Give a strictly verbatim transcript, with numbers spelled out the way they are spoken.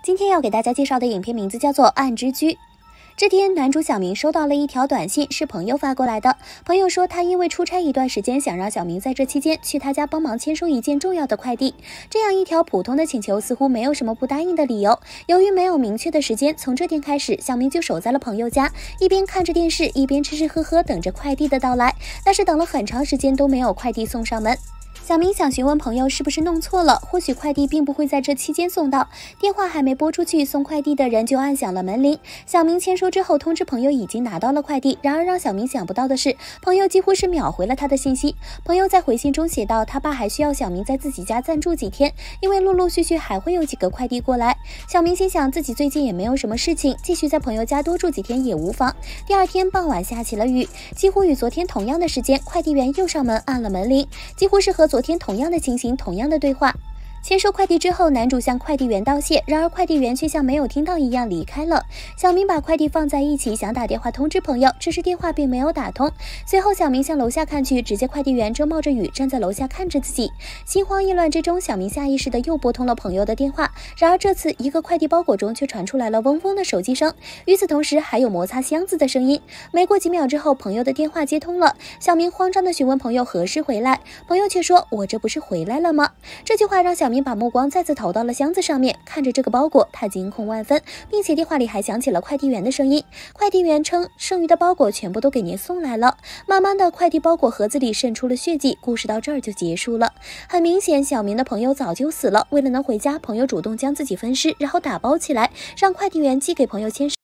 今天要给大家介绍的影片名字叫做《暗之居》。这天，男主小明收到了一条短信，是朋友发过来的。朋友说他因为出差一段时间，想让小明在这期间去他家帮忙签收一件重要的快递。这样一条普通的请求似乎没有什么不答应的理由。由于没有明确的时间，从这天开始，小明就守在了朋友家，一边看着电视，一边吃吃喝喝，等着快递的到来。但是等了很长时间都没有快递送上门。小明想询问朋友是不是弄错了，或许快递并不会在这期间送到。电话还没拨出去，送快递的人就按响了门铃。小明签收之后通知朋友已经拿到了快递，然而让小明想不到的是，朋友几乎是秒回了他的信息。朋友在回信中写道，他爸还需要小明在自己家暂住几天，因为陆陆续续还会有几个快递过来。小明心想自己最近也没有什么事情，继续在朋友家多住几天也无妨。第二天傍晚下起了雨，几乎与昨天同样的时间，快递员又上门按了门铃，几乎是和昨天同样的情形，同样的对话。签收快递之后，男主向快递员道谢，然而快递员却像没有听到一样离开了。小明把快递放在一起，想打电话通知朋友，只是电话并没有打通。随后小明向楼下看去，只见快递员正冒着雨站在楼下看着自己。心慌意乱之中，小明下意识的又拨通了朋友的电话，然而这次一个快递包裹中却传出来了嗡嗡的手机声，与此同时还有摩擦箱子的声音。没过几秒之后，朋友的电话接通了，小明慌张的询问朋友何时回来，朋友却说我这不是回来了吗？这句话让小明把目光再次投到了箱子上面，看着这个包裹，他惊恐万分，并且电话里还响起了快递员的声音。快递员称剩余的包裹全部都给您送来了。慢慢的，快递包裹盒子里渗出了血迹，故事到这儿就结束了。很明显，小明的朋友早就死了，为了能回家，朋友主动将自己分尸，然后打包起来，让快递员寄给朋友签收。